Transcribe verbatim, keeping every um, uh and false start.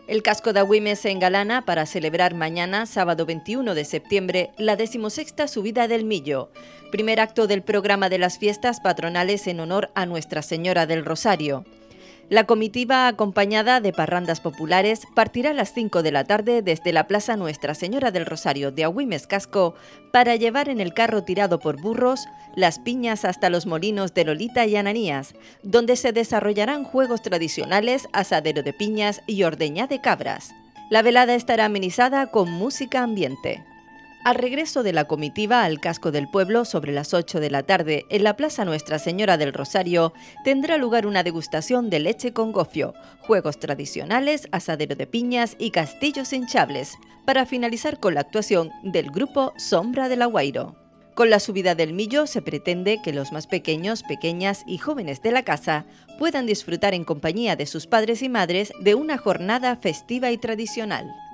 El casco de Agüimes se engalana para celebrar mañana, sábado veintiuno de septiembre, la decimosexta subida del Millo, primer acto del programa de las fiestas patronales en honor a Nuestra Señora del Rosario. La comitiva, acompañada de parrandas populares, partirá a las cinco de la tarde desde la Plaza Nuestra Señora del Rosario de Agüimes Casco para llevar en el carro tirado por burros las piñas hasta los molinos de Lolita y Ananías, donde se desarrollarán juegos tradicionales, asadero de piñas y ordeña de cabras. La velada estará amenizada con música ambiente. Al regreso de la comitiva al casco del pueblo sobre las ocho de la tarde en la Plaza Nuestra Señora del Rosario tendrá lugar una degustación de leche con gofio, juegos tradicionales, asadero de piñas y castillos hinchables, para finalizar con la actuación del grupo Sombra del Aguairo. Con la subida del Millo se pretende que los más pequeños, pequeñas y jóvenes de la casa puedan disfrutar en compañía de sus padres y madres de una jornada festiva y tradicional.